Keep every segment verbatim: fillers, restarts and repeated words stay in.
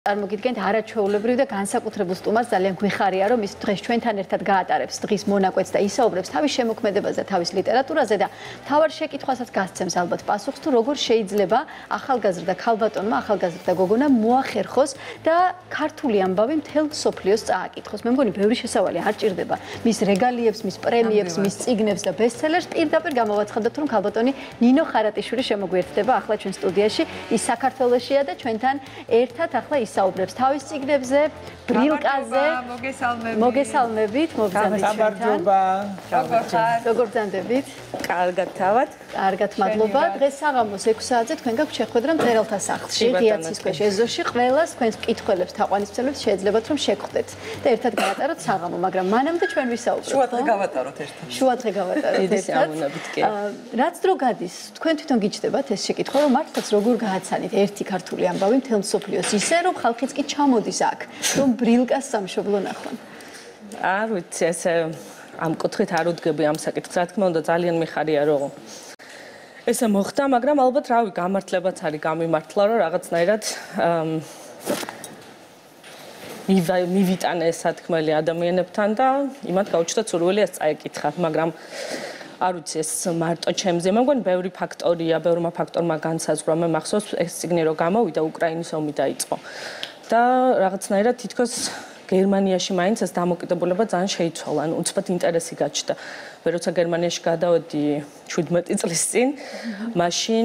წარმოგიდგენთ არაჩვეულებრივ და განსაკუთრებულ სტუმარს ძალიან გვიხარია რომ ის დღეს ჩვენთან ერთად გაატარებს დღის მონაკვეთს და ისაუბრებს თავის შემოქმედებაზე, თავის ლიტერატურაზე და თავარ შეკითხვასაც გასცემს ალბათ პასუხს თუ როგორ შეიძლება ახალგაზრდა ქალბატონმა, ახალგაზრდა გოგონა მოახერხოს და ქართული ამბავი მთელ მსოფლიოს წააკითხოს. მე მგონი ბევრი შესავალი არ ჭირდება მის რეგალიებს, მის პრემიებს, მის წიგნებს და ბესტსელერს. პირდაპირ გამოვაცხადოთ რომ ქალბატონი ნინო ხარატიშვილი შემოგვიერთდება ახლა ჩვენ სტუდიაში. ის საქართველოშია და ჩვენთან ერთად ახლა საუბრებს თავის წიგნებზე, ბრილკაზე. მოგესალმებით, მოგზავნით ჩვენთან. როგორ გრძანდებით? კარგად თავად. კარგად, მადლობა. დღეს საღამოს ექვსი საათზე თქვენ გაქვთ შეხვედრა მწერალთა სახლში, ღიაცის ქვეშ ეზოში. ყველას თქვენს მკითხველებს, თაყვანისმცემლებს შეეძლებათ რომ შეგხვდეთ და ერთად გაატაროთ საღამო, მაგრამ მანამდე ჩვენ ვისაუბრებთ. შუადღე გავატაროთ ერთად. შუადღე გავატაროთ ერთად. ამონებით კი. რაც დრო გადის, თქვენ თვითონ გიჩნდებათ ეს შეკითხვა, რომ მართლაც როგორ გააცანით ერთი ქართული ამბავი მთელ მსოფლიოს ისე რომ ხალხიც კი ჩამოდის აქ, რომ ბრილკას სამშობლო ნახონ. არ ვიცი, ესე ამ კუთხით არ უდგები ამ საკითხს, რა თქმა უნდა, ძალიან მიხარია რომ ესე მოხდა, მაგრამ ალბათ რავი, გამართლებაც არის გამიმართლა, რომ რაღაცნაირად მივიტანე ეს სათქმელი ადამიანებთან და იმათ გაუჩნდათ სურვილი ეს წაეკითხათ, მაგრამ არ ვიცი, ეს მარტო ჩემზე, მე მგონი ბევრი ფაქტორია, ბევრმა ფაქტორმა განსაზღვრა, მე მახსოვს ეს წიგნი რომ გამოვიდა, უკრაინის ომი დაიწყო. და რაღაცნაირად თითქოს გერმანიაში მაინც ეს დამოკიდებულება ძალიან შეიცვალა, ანუ უცბად ინტერესი გაჩნდა. მე როცა გერმანიაში გადავედი შვიდმეტი წლის წინ, მაშინ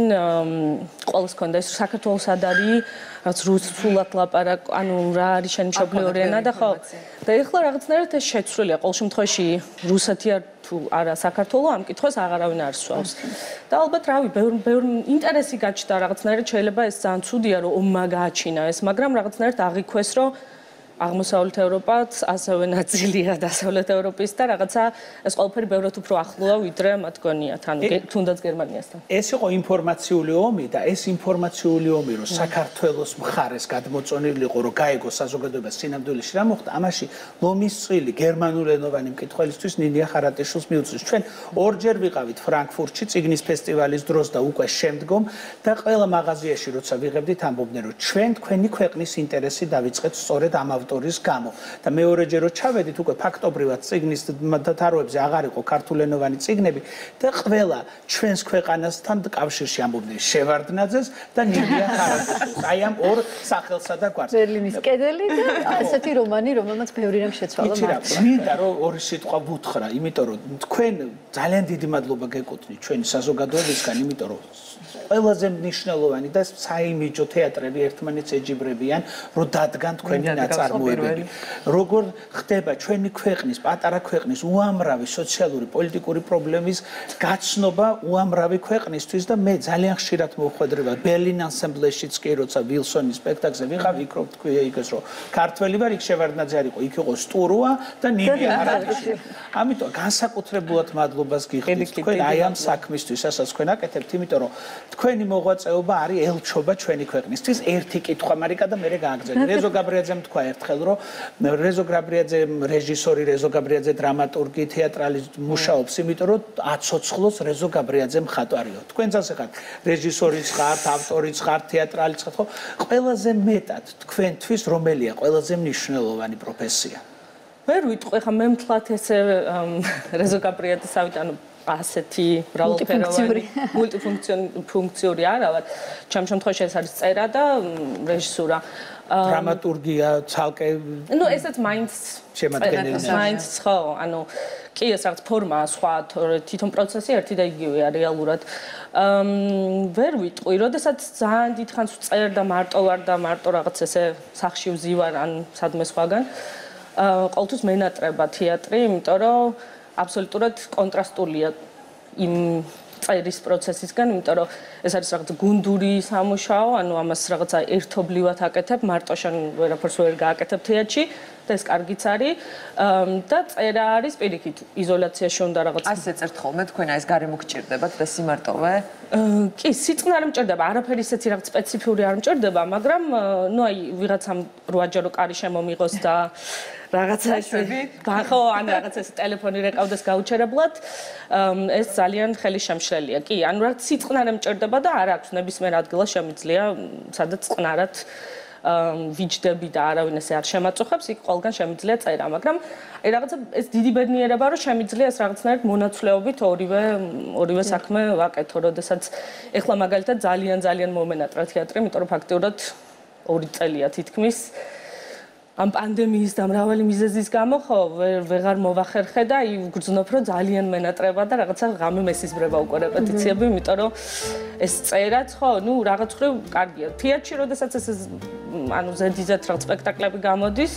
ყოველს ჰქონდა ეს საქართველოს სად არის, რაც რუსულად ლაპარაკ, ანუ რა არის შენი მშობლიური ენა და ხო. და ეხლა რაღაცნაირად ეს შეცვლილია, ყოველ შემთხვევაში რუსეთი არ თუ არა საქართველო ამ კითხვას აღარავინ არ სვავს. და ალბათ რავი, ბევრი ბევრი ინტერესი გაჩნდა, რაღაცნაირად შეიძლება ეს ძალიან ცუდია რომ ომმა გააჩინა ეს, მაგრამ რაღაცნაირად აღიქვეს რომ აღმოსავლეთ ევროპაც ასევე ნაწილია დასავლეთ ევროპის და რაღაცა ეს ყველაფერი ბევრად უფრო ახლოა ვიდრე მათ გონიათ, ანუ თუნდაც გერმანიასთან. ეს იყო ინფორმაციული ომი და ეს ინფორმაციული ომი რომ საქართველოს მხარეს გადმოწონილი იყო რომ გაეგო საზოგადოებას სინამდვილეში რა მოხდა, ამაში ლომის წილი გერმანულენოვანი მკითხველისთვის ნინია ხარატიშვილს მიუწვის. ჩვენ ორჯერ ვიყავით ფრანკფურტში წიგნის ფესტივალის დროს და უკვე შემდგომ და ყველა მაღაზიაში როცა ვიღებდით ამბობდნენ რომ ჩვენ თქვენი ქვეყნის ინტერესი დავიწყეთ სწორედ ამ ავტორის გამო და მეორეჯერ რო ჩავედით უკვე ფაქტობრივად წიგნის დათაროებზე აღარ იყო ქართულენოვანი წიგნები და ყველა ჩვენს ქვეყანასთან კავშირში ამბობდნენ შევარდნაძეს და ნინია ხარატიშვილს. აი ამ ორ სახელსა და გვარს. ბერლინის კედელი და ასეთი რომანი, რომელმაც ბევრი რამ შეცვალა მართლა. მინდა რომ ორი სიტყვა ვუთხრა, იმიტომ რომ თქვენ ძალიან დიდი მადლობა გეკუთვნით ჩვენი საზოგადოებისგან, იმიტომ რომ ყველაზე მნიშვნელოვანი და საიმიჯო თეატრები ერთმანეთს ეჯიბრებიან, რომ დადგან თქვენი ნაწარმოებები. როგორ ხდება ჩვენი ქვეყნის, პატარა ქვეყნის უამრავი სოციალური, პოლიტიკური პრობლემის გაცნობა უამრავი ქვეყნისთვის და მე ძალიან ხშირად მოვხვედრება ბერლინ ანსამბლეშიც კი, როცა ვილსონის სპექტაკლზე ვიყავ, იქ რო თქვია იქეს, რომ ქართველი ვარ, იქ შევარდნაძე არ იყო, იქ იყო სტურუა და ნინია ხარატიშვილი. ამიტომ განსაკუთრებულად მადლობას გიხდით თქვენ აი ამ საქმისთვის, რასაც თქვენ აკეთებთ, იმიტომ რომ თქვენი მოღვაწეობა არის ელჩობა ჩვენი ქვეყნისთვის. ერთი კითხვა მარიკა და მე გააგზავნე. რეზო გაბრიაძემ თქვა ერთხელ, რომ რეზო გაბრიაძე რეჟისორი, რეზო გაბრიაძე დრამატურგი, თეატრალი მუშაობს, იმიტომ რომ აცოცხლოს რეზო გაბრიაძე მხატვარიო. თქვენ წასე ხართ რეჟისორიც ხართ, ავტორიც ხართ, თეატრალიც ხართ, ხო? ყველაზე მეტად თქვენთვის რომელია ყველაზე მნიშვნელოვანი პროფესია? ვერ ვიტყვი, ხა მე მთლად ესე რეზო გაბრიაძესავით, ანუ ასეთი მრავალფეროვანი მულტიფუნქციური არა ვარ. ჩემ შემთხვევაში ეს არის წერა და რეჟისურა. დრამატურგია, ცალკე ნუ ესეც მაინც შემადგენელი. მაინც ხო, ანუ კი ეს რაღაც ფორმაა სხვა, თვითონ პროცესი ერთი და იგივეა რეალურად. ვერ ვიტყვი, როდესაც ძალიან დიდხანს ვწერ და მარტო ვარ და მარტო რაღაც ესე სახში ვზივარ ან სადმე სხვაგან, ყოველთვის მენატრება თეატრი, იმიტომ რომ აბსოლუტურად კონტრასტულია იმ წერის პროცესისგან, იმიტომ რომ ეს არის რაღაც გუნდური სამუშაო, ანუ ამას რაღაცა ერთობლივად აკეთებ, მარტო შენ ვერაფერს ვერ გააკეთებ თეატრში და ეს კარგიც არის და წერა არის პირიქით იზოლაციაში უნდა რაღაც ასე წერთ ხოლმე თქვენ აი ეს გარემო გჭირდებათ და სიმარტოვე? კი, სიწყნე არ მჭირდება, არაფერი ისეთი რაღაც სპეციფიური არ მჭირდება, მაგრამ ნუ აი ვიღაცამ რვაჯერო კარი შემომიღოს და რაღაცა ხო, ან რაღაც ეს ტელეფონი რეკავდეს გაუჩერებლად, ეს ძალიან ხელი შემშლელია. კი, ანუ რაღაც სიწყნე არ მჭირდება და არ აქვს ნებისმიერ ადგილას შემიძლია, სადაც წყნარად ვიჯდები და არავინ ესე არ შემაწუხებს, იქ ყველგან შემიძლია წერა, მაგრამ აი რაღაცა ეს დიდი ბედნიერება, რომ შემიძლია ეს რაღაცნაირად მონაცვლეობით ორივე ორივე საქმე ვაკეთო, როდესაც ეხლა მაგალითად ძალიან ძალიან მომენატრა თეატრი, იმიტომ რომ ფაქტიურად ორი წელია თითქმის ამ პანდემიის და მრავალი მიზეზის გამო ხო ვეღარ მოვახერხე და აი ვგრძნობ რომ ძალიან მენატრება და რაღაცა ღამე მესიზბრება უკვე რეპეტიციები, იმიტომ რომ ეს წერაც ხო, ნუ რაღაც ხრივ კარგია. თეატრში როდესაც ეს ანუ ზედიზეთ რაღაც სპექტაკლები გამოდის,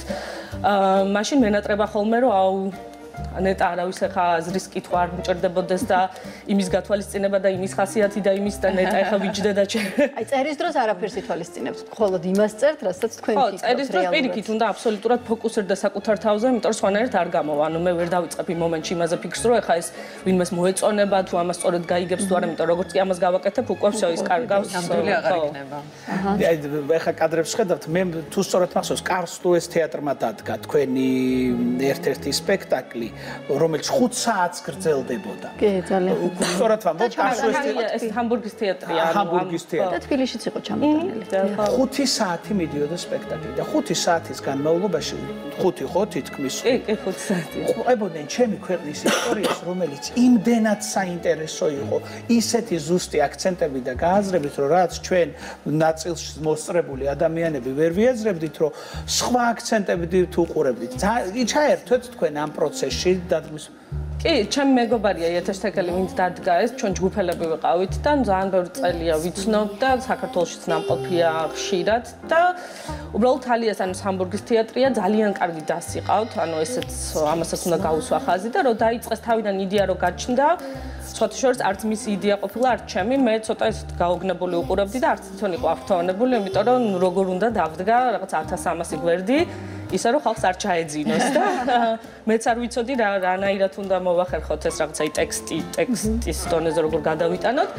აა მაშინ მენატრება ხოლმე რომ აუ ნეტა არავის ახლა აზრის კითხვა არ მჭირდებოდეს და იმის გათვალისწინება და იმის ხასიათი და იმის და ნეტა ახლა ვიჯდე და ჩე. აი წერის დროს არაფერს ითვალისწინებს. ხოლოდ იმას წერთ, რასაც თქვენ ხო, ფიქრობთ. წერის დროს პირიქით უნდა აბსოლუტურად ფოკუსირდე საკუთარ თავზე, იმიტომ რომ სხვანაირად არ გამოვა. ანუ მე ვერ დავიწყებ იმ მომენტში იმაზე ფიქრს, რომ ახლა ეს ვინმეს მოეწონება, თუ ამას სწორად გაიგებს თუ არა, იმიტომ რომ როგორც კი ამას გავაკეთებ, უკვე всё ის კარგავს. ნამდვილი აღარ იქნება. აი ახლა კადრებს ხედავთ, მე თუ სწორად მახსოვს, კარსტუეს თეატრმა დადგა თქვენი ერთ-ერთი სპექტაკლი, რომელიც ხუთ საათს გრძელდებოდა. კი, ძალიან. სწორად ვამბობ, კარსტუეს ეს ჰამბურგის თეატრია, ანუ ჰამბურგის თეატრი. და თბილისშიც იყო ჩამოტანილი. ხუთი საათი მიდიოდა სპექტაკლი და ხუთი საათის განმავლობაში ხუთი ხო თითქმის კი, კი, ხუთი საათი. ყვებოდნენ ჩემი ქვეყნის ისტორიას, რომელიც იმდენად საინტერესო იყო, ისეთი ზუსტი აქცენტები და გააზრებით, რომ რაც ჩვენ ნაწილში მოსწრებული ადამიანები ვერ ვიაზრებდით, რომ სხვა აქცენტებით უყურებდით. ჩაერთვეთ თქვენ ამ პროცესში დადგმის კი, ჩემი მეგობარია ეთერშეკელი ვინც დადგა ეს, ჩვენ ჯგუფელები ვიყავით და ძალიან ბევრი წელია ვიცნობ და საქართველოშიც ნამყოფია ხშირად და უბრალოდ ალიას ანუ ჰამბურგის თეატრია ძალიან კარგი დასიყავთ, ანუ ესეც ამასაც უნდა გაუსვა ხაზი და რომ დაიწყეს თავიდან იდეა რომ გაჩნდა, სხვათა შორის არც მისი იდეა ყოფილა, არც ჩემი, მე ცოტა ეს გაოგნებული უყურებდი და არც თვითონ იყო აღფრთოვანებული, იმიტომ რომ როგორ უნდა დავდგა რაღაც ათას სამასი გვერდი ისე რომ ხალხს არ ჩაეძინოს და მეც არ ვიცოდი რა რანაირად უნდა მოვახერხოთ ეს რაღაცა ტექსტი ტექსტის დონეზე როგორ გადავიტანოთ.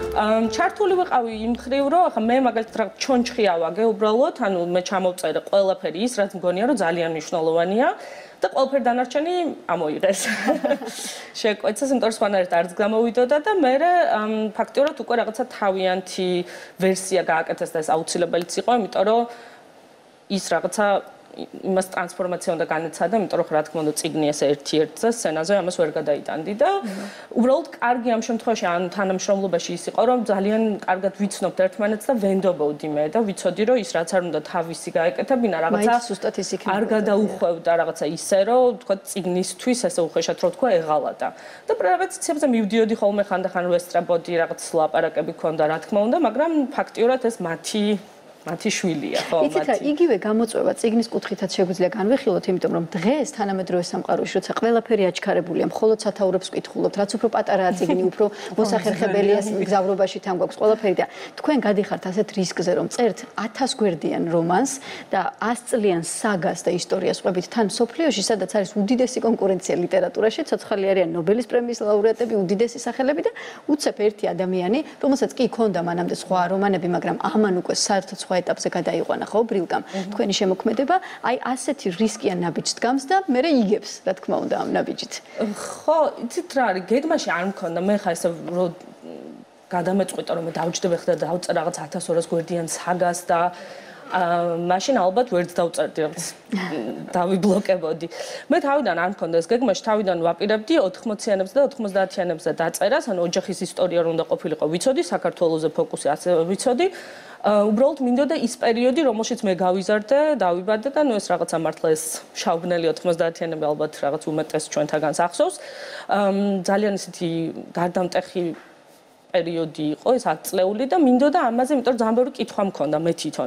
ჩართული ვიყავი იმ ხრივ რომ ახლა მე მაგალითად რაღაც ჩონჩხი ავაგე უბრალოდ, ანუ მე ჩამოვწერე ყველაფერი ის, რაც მგონია რომ ძალიან მნიშვნელოვანია და ყველაფერი დანარჩენი ამოიღეს. შეკვეცეს, იმიტომ რომ სხვანაირად არც გამოვიდოდა და მე ფაქტიურად უკვე რაღაცა თავიანთი ვერსია გააკეთეს და ეს აუცილებელიც იყო, იმიტომ რომ ის რაღაცა იმას ტრანსფორმაცია უნდა განეცადა, იმიტომ რომ რა თქმა უნდა წიგნი ესე ერთ-ერთზე სცენაზე ამას ვერ გადაიტანდი და უბრალოდ კარგი ამ შემთხვევაში ან თანამშრომლობაში ის იყო, რომ ძალიან კარგად ვიცნობთ ერთმანეთს და ვენდობოდი მე და ვიცოდი, რომ ის რაც არ უნდა თავისი გაეკეთებინა, რაღაცა არ გადაუხვევდა რაღაცა ისე, რომ თქვა წიგნისთვის ესე უხეშად რო თქვა ეღალადა. და პრევენციებზე მივდიოდი ხოლმე ხანდახან ვესწრებოდი, რაღაც ლაპარაკები ქონდა, რა თქმა უნდა, მაგრამ ფაქტიურად ეს მათი მათი შვილია, ხო, მათი. იცით რა, იგივე გამოწვევა წიგნის კუთხითაც შეგვიძლია განვიხილოთ, იმიტომ რომ დღეს თანამედროვე სამყაროში, როცა ყველაფერი აჩქარებულია, მხოლოდ სათაურებს ვკითხულობთ, რაც უფრო პატარაა წიგნი, უფრო მოსახერხებელია მგზავრობაში თან გვაქვს ყველაფერი და თქვენ გადიხართ ასეთ რისკზე, რომ წერთ ათას გვერდიან რომანს და ას წლიან საგას და ისტორიას ყვებით თან სოფლიოში, სადაც არის უდიდესი კონკურენცია ლიტერატურაში, ცოცხალი არიან ნობელის პრემიის ლაურეატები, უდიდესი სახელები და უცებ ერთი ადამიანი, რომელსაც კი ჰქონდა მანამდე სხვა რომანები, მაგრამ ამან უკვე საერთოდ ეტაპზე გადაიყვანა ხო ბრილგამ თქვენი შემოქმედება აი ასეთი რისკიან ნაბიჯს დგამს და მე იგებს რა თქმა უნდა ამ ნაბიჯით ხო იცით რა არის გეგმაში არ მქონდა მე ხა ესე რომ გადამეწყვიტა რომ მე დავჯდები ხდა და დავწერ რაღაც ათას ორას გვერდიან საგას და მაშინ ალბათ ვერც დავწერდი რაღაც დავიბლოკებოდი. მე თავიდან არ მქონდა ეს გეგმაში, თავიდან ვაპირებდი ოთხმოციანებზე და ოთხმოცდაათიანებზე დაწერას, ანუ ოჯახის ისტორია რომ უნდა ყოფილიყო, ვიცოდი, საქართველოზე ფოკუსი ასევე ვიცოდი. უბრალოდ მინდოდა ის პერიოდი, რომელშიც მე გავიზარდე, დავიბადე და ნუ ეს რაღაცა მართლა ეს შავბნელი ოთხმოცდაათიანები ალბათ რაღაც უმეტეს ჩვენთაგან ახსოვს. ძალიან ისეთი გარდამტეხი პერიოდი იყო ეს ათ წლეული და მინდოდა ამაზე, იმიტომ რომ ძალიან ბევრი კითხვა მქონდა მე თვითონ.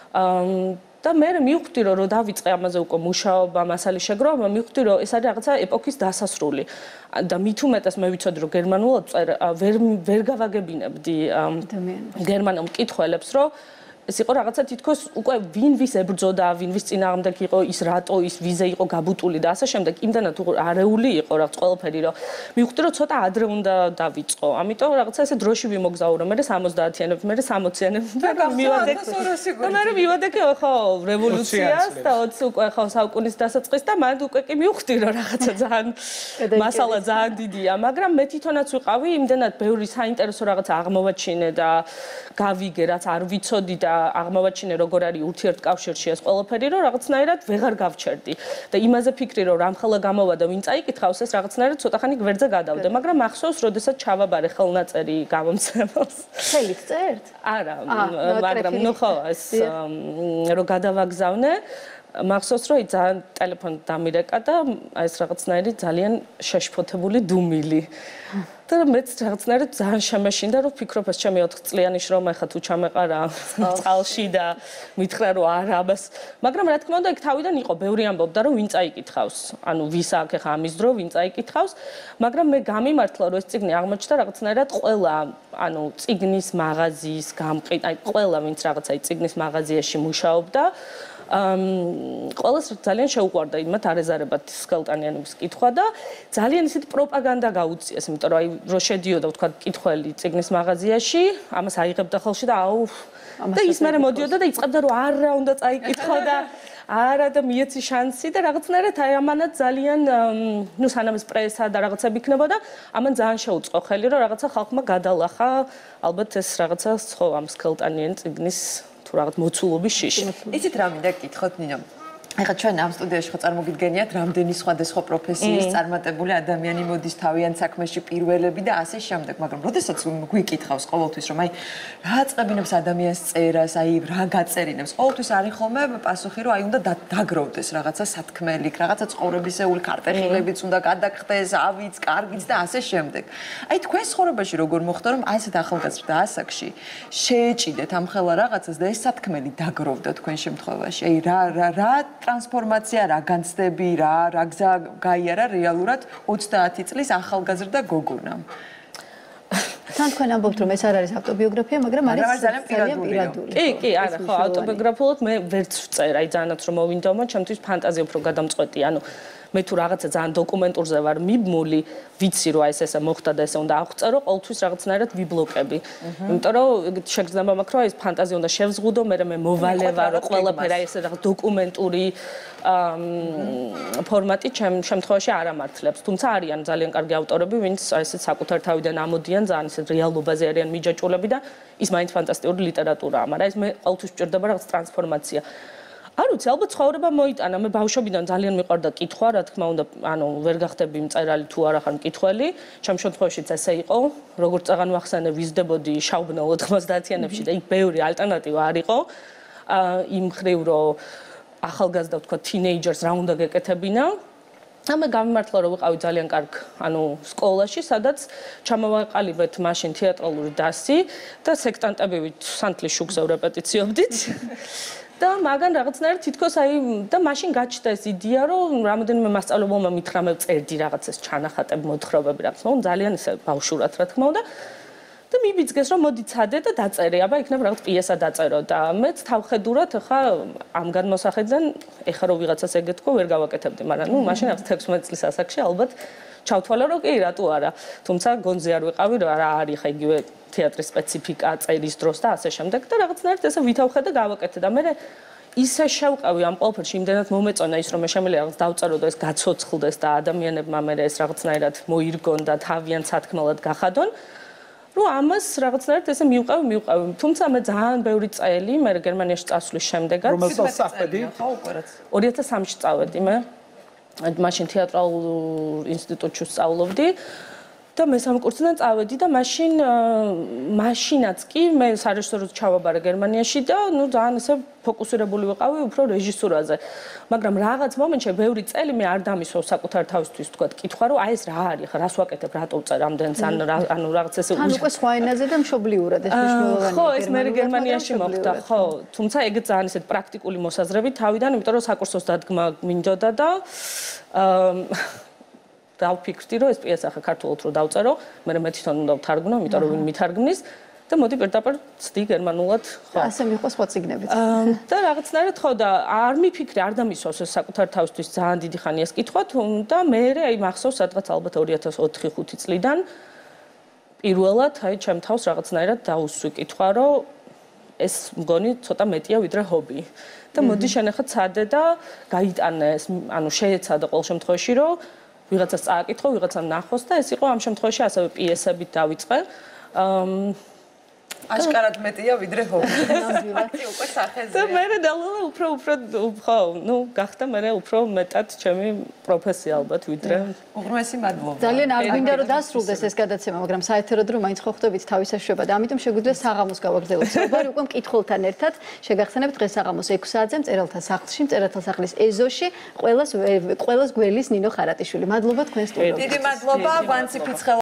და მე მივხვდი რომ დავიწყე ამაზე უკვე მუშაობა, მასალის შეგროვება, მივხვდი რომ ეს არის რაღაცა ეპოქის დასასრული. და მით უმეტეს მე ვიცოდი რომ გერმანულად ვერ ვერ გავაგებინებდი გერმანულ მკითხველებს, რომ ეს იყო რაღაცა თითქოს უკვე ვინ ვის ებრძოდა, ვინ ვის წინააღმდეგ იყო, ის რატო ის ვიზე იყო გაბუტული და ასე შემდეგ. იმდანაც არეული იყო რაღაც ყველაფერი, რომ მივხვდი რომ ცოტა ადრე უნდა დავიწყო. ამიტომ რაღაცა ესე დროში ვიმოგზაურო, მე სამოცდაათიანებს, მე სამოციანებს და მივადექ. და მე მივადექ ხო რევოლუციას და ოცი უკვე ხო საუკუნის დასაწყის და მანდ უკვე კი მივხვდი რომ რაღაცა ძალიან მასალა ძალიან დიდია, მაგრამ მე თვითონაც ვიყავი იმდანაც ბევრი საინტერესო რაღაცა აღმოვაჩინე და გავიგე, რაც არ ვიცოდი და აღმოვაჩინე როგორ არის ურთიერთკავშირში ეს ყველაფერი, რომ რაღაცნაირად ვეღარ გავჩერდი და იმაზე ფიქრი რომ რამხელა გამოვა და ვინ წაიკითხავს ეს რაღაცნაირად ცოტა ხანი გვერდზე გადავდე, მაგრამ მახსოვს, როდესაც ჩავაბარე ხელნაწერი გამომცემელს. ხელით წერთ? არა, მაგრამ ნუ ხო ეს რომ გადავაგზავნე მახსოვს რომ ძალიან ტელეფონი დამირეკა და ეს რაღაცნაირი ძალიან შეშფოთებული დუმილი. და მეც რაღაცნაირად ძალიან შემეშინდა რომ ვფიქრობ ეს ჩემი ოთხ წლიანი შრომა ხა თუ ჩამეყარა წყალში და მითხრა რომ არა აბას მაგრამ რა თქმა უნდა იქ თავიდან იყო ბევრი ამბობდა რომ ვინ წაიკითხავს ანუ ვის აქ ხა ამის დრო ვინ წაიკითხავს მაგრამ მე გამიმართლა რომ ეს წიგნი აღმოჩნდა რაღაცნაირად ყველა ანუ წიგნის მაღაზიის გამყიდ აი ყველა ვინც რაღაცა აი წიგნის მაღაზიაში მუშაობდა ამ ყველას ძალიან შეუყვარდა იმათ არეზარებად სქელტანიანების კითხვა და ძალიან ისეთი პროპაგანდა გაუწიეს, იმიტომ რომ აი რო შედიოდა ვთქვა კითხველი წიგნის მაღაზიაში, ამას აიღებდა ხელში და აუ და ის მერე მოდიოდა და იწყებდა რომ არა უნდა წაიკითხო და არა და მიეცი შანსი და რაღაცნაირად აი ამანაც ძალიან ნუ სანამ ეს პრესა და რაღაცები იქნებოდა, ამან ძალიან შეუწყო ხელი რომ რაღაცა ხალხმა გადალახა, ალბათ ეს რაღაცა ხო ამ სქელტანიან წიგნის თუ რაღაც მოცულობის შიში. იცით რა მინდა გითხოთ ნინო? ეხლა ჩვენ ამ სტუდიაში ხო წარმოგიდგენიათ რამდენი სხვადასხვა პროფესიის წარმატებული ადამიანი მოდის თავიანთ საქმეში პირველები და ასე შემდეგ, მაგრამ როდესაც გვიკითხავს ყოველთვის რომ აი რა წებინებს ადამიანს წერას, აი რა გაწერინებს, ყოველთვის არის ხოლმე პასუხი რომ აი უნდა დაგროვდეს რაღაცა სათქმელი, რაღაცა ცხოვრებისეული ქარტეხილებიც უნდა გადაგხდეს, ავიც, კარგიც და ასე შემდეგ. აი თქვენ ცხოვრებაში როგორ მოხდა რომ ასეთ ახალგაზრდა ასაკში შეეჭიდეთ ამ ხელა რაღაცას და ეს სათქმელი დაგროვდა თქვენ შემთხვევაში? აი რა რა რა ტრანსფორმაცია რა განცდები რა რა გზა გაიარა რეალურად ოცდაათი წლის ახალგაზრდა გოგონამ. თან თქვენ ამბობთ რომ ეს არ არის ავტობიოგრაფია, მაგრამ არის ძალიან პირადული. კი, კი, არა, ხო, ავტობიოგრაფიულად მე ვერც ვწერ, აი ძალიანაც რომ მოვინდომა, ჩემთვის ფანტაზია უფრო გადამწყვეტი, ანუ მე თუ რაღაცა ძალიან დოკუმენტურზე ვარ მიბმული, ვიცი რომ აი ეს ესე მოხდა და ესე უნდა აღწერო, ყოველთვის რაღაცნაირად ვიბლოკები. იმიტომ რომ შეგრძნება მაქვს რომ აი ეს ფანტაზია უნდა შევზღუდო, მე მე მოვალევა რომ ყველაფერი აი ესე რაღაც დოკუმენტური ფორმატი ჩემ შემთხვევაში არ ამართლებს. თუმცა არიან ძალიან კარგი ავტორები, ვინც აი ესე საკუთარ თავიდან ამოდიან, ძალიან ესე რეალობაზე არიან მიჯაჭულები და ის მაინც ფანტასტიკური ლიტერატურაა, მაგრამ ეს მე ყოველთვის მჭირდება რაღაც ტრანსფორმაცია. არ ვიცი, ალბათ ცხოვრება მოიტანა, მე ბავშვობიდან ძალიან მიყვარდა კითხვა, რა თქმა უნდა, ანუ ვერ გახდები მწერალი თუ არა ხარ მკითხველი. ჩემ შემთხვევაშიც ესე იყო, როგორც წაღან ვახსენე, ვიზრდებოდი შავბნელ ოთხმოცდაათიანებში და იქ ბევრი ალტერნატივა არ იყო. იმ ხრივ რომ ახალგაზრდა ვთქვა თინეიჯერს რა უნდა გეკეთებინა. და მე გამიმართლა რომ ვიყავი ძალიან კარგ, ანუ სკოლაში, სადაც ჩამოვაყალიბეთ მაშინ თეატრალური დასი და სექტანტებივით სანთლის შუქზე რეპეტიციობდით. და მაგან რაღაცნაირად თითქოს აი და მაშინ გაჩნდა ეს იდეა რომ რამოდენიმე მასწავლებელმა მითხრა მე წერდი რაღაცას ჩანახატებ მოთხრობები რაღაც მაგრამ ძალიან ისე ბავშვურად რა თქმა უნდა და მიბიძგეს რომ მოდი ცადე და დაწერე აბა იქნებ რაღაც პიესა დაწერო და მეც თავხედურად ხა ამ განმოსახედიდან ეხა რომ ვიღაცას ეგეთქო ვერ გავაკეთებდი მაგრამ ნუ მაშინ რაღაც თექვსმეტ წლის ასაკში ალბათ ჩავთვალე რომ კი რატო არა თუმცა გონზე არ ვიყავი რა არის ხა იგივე თეატრის სპეციფიკა წერის დროს და ასე შემდეგ და რაღაცნაირად ესე ვითავხე და გავაკეთე და მე ისე შევყავი ამ ყველაფერში იმდენად მომეწონა ის რომ მე შემიძლია რაღაც დავწერო და ეს გაცოცხლდეს და ადამიანებმა მე ეს რაღაცნაირად მოირგონ და თავიანთ სათქმელად გახადონ რომ ამას რაღაცნაირად ესე მივყავი მივყავი თუმცა მე ძალიან ბევრი წელი მე გერმანიაში წასვლის შემდეგაც რომელსაც საფედი ორი ათას სამში წავედი მე მაშინ თეატრალურ ინსტიტუტში სწავლობდი და მესამე კურსიდან წავედი და მაშინ მაშინაც კი მე სარეჟისოროდ ჩავაბარე გერმანიაში და ნუ ძალიან ესე ფოკუსირებული ვიყავი უფრო რეჟისურაზე. მაგრამ რაღაც მომენტში ბევრი წელი მე არ დამისვევ საკუთარ თავისთვის თქვა კითხვა რომ აი ეს რა არის ხა რას ვაკეთებ რატო ვწერ ამდენს ან ანუ რაღაც ესე ან უკვე სხვა ენაზე და მშობლიურად ეს მნიშვნელოვანია. ხო ეს მე გერმანიაში მოხდა ხო თუმცა ეგ ძალიან ისეთ პრაქტიკული მოსაზრებით თავიდან იმიტომ რომ საკურსოს დადგმა მინდოდა და აა დავფიქრდი რომ ეს პიესა ხა ქართულად რო დავწერო, მე მე თვითონ უნდა ვთარგმნო, იმიტომ რომ ვინ მითარგმნის და მოდი პირდაპირ ცდი გერმანულად, ხო. ასე მიყვა სხვა წიგნებიც. და რაღაცნაირად ხო და არ მიფიქრე, არ დამისვავს ეს საკუთარ თავისთვის ძალიან დიდი ხანია ეს კითხვა, და მე აი მახსოვს სადღაც ალბათ ორი ათას ოთხი ხუთი წლიდან პირველად აი ჩემ თავს რაღაცნაირად დაუსვი კითხვა, რომ ეს მგონი ცოტა მეტია ვიდრე ჰობი. და მოდი შენ ახლა ცადე და გაიტანე ეს, ანუ შეეცადე ყოველ შემთხვევაში, რომ ვიღაცას წააკითხო, ვიღაცამ ნახოს და ეს იყო ამ შემთხვევაში ასევე პიესებით დავიწყე. აშკარად მეტია ვიდრე ჰობი. ნამდვილად. უკვე სახეზე. და მე რეალურად უფრო უფრო ხო, ну, გახდა მე უფრო მეტად ჩემი პროფესია ალბათ ვიდრე. უღრმესი მადლობა. ძალიან არ გვინდა რომ დასრულდეს ეს გადაცემა, მაგრამ საერთოდ რომ მაინც ხო ხვდებით თავის საშუალება და ამიტომ შეგვიძლია საღამოს გავაგრძელოთ. საუბარი უკვე მკითხველთან ერთად. შეგახსენებთ დღეს საღამოს ექვსი საათზე მწერალთა სახლში, მწერალთა სახლის ეზოში, ყველას ყველას გველის ნინო ხარატიშვილი. მადლობა თქვენ სტუმრობაზე. დიდი მადლობა, გვანცი ფიცხელაძე.